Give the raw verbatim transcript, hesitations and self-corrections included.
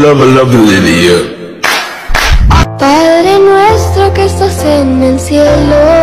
love, love the video. Padre nuestro que estás en el cielo,